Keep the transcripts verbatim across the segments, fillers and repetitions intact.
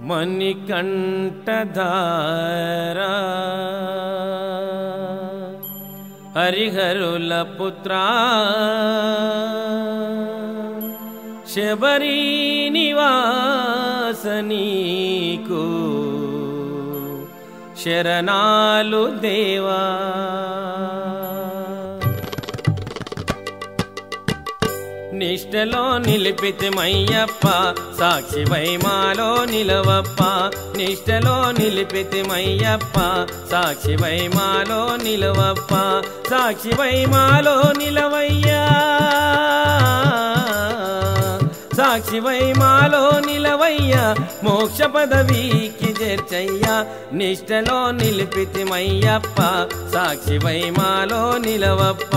मणिकंठधारा हरिहरुल पुत्रा शबरी निवासनीकु शरणालु देवा निष्ठलो निलिपितिमय्यप्प साक्षिवै मालो निलवप्प निष्ठलो निलिपितिमय्यप्प साक्षिवै मालो निलवप्प साक्षिवै मालो निलवయ్యా साक्षिवै मालो निलवయ్యా मोक्ष पदवीकी చేర్చయ్యా निष्ठलो निलिपितिमय्यप्प साक्षिवै मालो निलवप्प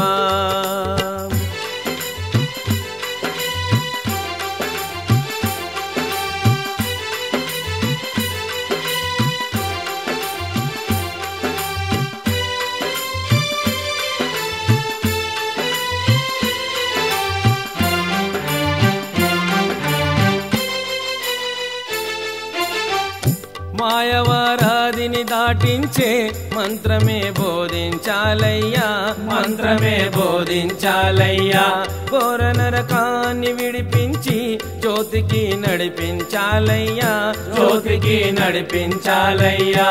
మాయవారాదిని దాటించే మంత్రమే బోధించాలయ్యా మంత్రమే బోధించాలయ్యా ఘోర నరకాన్ని విడిపించి జ్యోతికి నడిపించాలయ్యా జ్యోతికి నడిపించాలయ్యా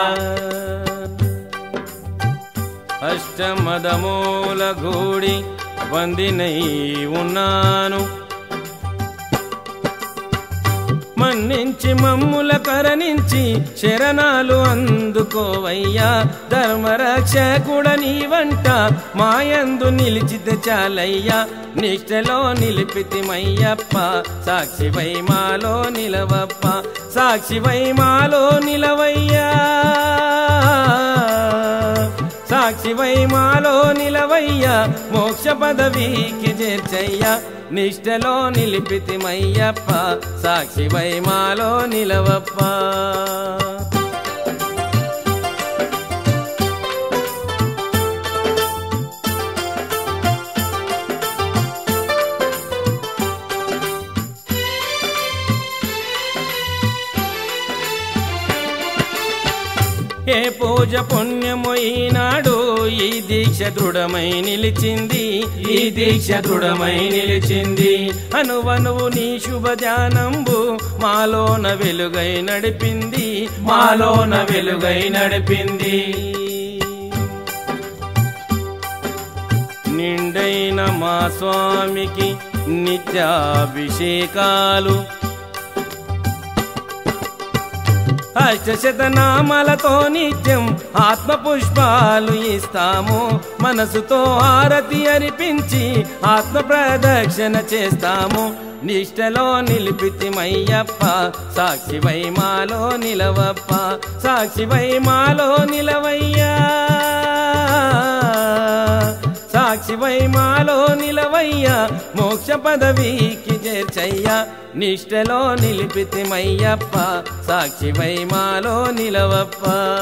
అష్టమదమూల గూడి బందినై ఉన్నాను మన్నించి మమ్ముల కరణించి శరణాలు అందుకోవయ్యా ధర్మరక్షకుడ నీవంట మాయందు నిలిచితే చాలయ్యా నిష్ఠలో నిలిపితిమయ్యప్ప సాక్షివై మాలో నిలవప్ప సాక్షివై మాలో నిలవయ్యా సాక్షివై మాలో నిలవయ్యా మోక్ష పదవీకి చేర్చయ్యా నిష్ఠలో నిలిపితిమయ్యప్ప సాక్షివై మాలో నిలవప్ప ఏ పూజ పుణ్యము ఈనాడు ఈ దీక్ష దృఢమై నిలిచింది ఈ దీక్ష దృఢమై నిలిచింది అనువనువు నీ శుభ ధ్యానంబు మాలోన వెలుగై నడిపింది మాలోన వెలుగై నడిపింది నిండైన మా స్వామికి నిత్యాభిషేకాలు అష్టశతనామాలతో నిత్యం ఆత్మ పుష్పాలు ఇస్తాము మనసుతో హారతి అర్పించి ఆత్మ ప్రదక్షిణ చేస్తాము నిష్ఠలో నిలిపితిమయ్యప్ప సాక్షివై మాలో నిలవప్ప సాక్షివై మాలో నిలవయ్యా సాక్షివై మాలో నిలవయ్యా మోక్ష పదవీకి చేర్చయ్యా నిష్ఠలో నిలిపితిమయ్యప్ప సాక్షివై మాలో నిలవప్ప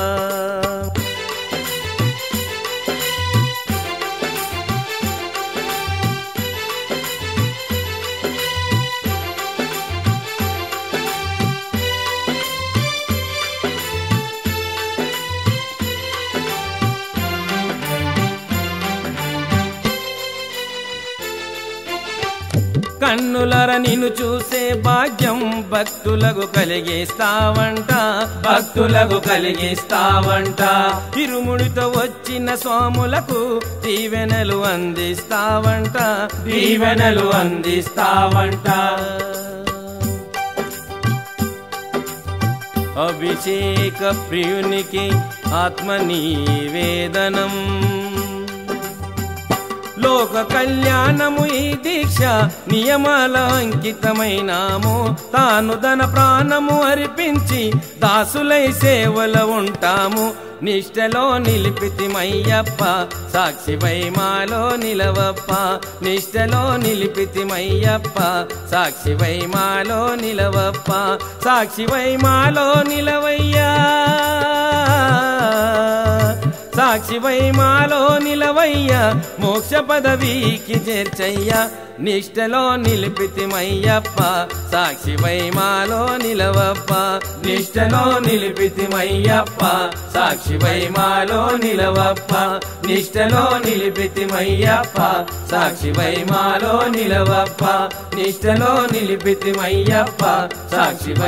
కన్నులర నిన్ను చూసే భాగ్యం భక్తులకు కలిగిస్తావంట భక్తులకు కలిగిస్తావంట ఇరుముడితో వచ్చిన స్వాములకు దీవెనలు అందిస్తావంట దీవెనలు అందిస్తావంట అభిషేక ప్రియునికి ఆత్మ నివేదనం లోక కళ్యాణము ఈ దీక్ష నియమాల అంకితమైనాము తాను ధన ప్రాణము అర్పించి దాసులై సేవల ఉంటాము నిష్ఠలో నిలిపితిమయ్యప్ప సాక్షివై మాలో నిలవప్ప నిష్ఠలో నిలిపితిమయ్యప్ప సాక్షివై మాలో నిలవప్ప సాక్షివై మాలో నిలవయ్యా సాక్షివై మాలో నిలవయ్యా మోక్ష పదవీకి చేర్చయ్యా నిష్టలో నిలిపితిమయ్యప్ప సాక్షివై మాలో నిలవప్ప నిష్టలో నిలిపితిమయ్యప్ప సాక్షివై మాలో నిలవప్ప నిష్టలో నిలిపితిమయ్యప్ప సాక్షివై మాలో నిలవప్ప నిష్టలో నిలిపితిమయ్యప్ప సాక్షివై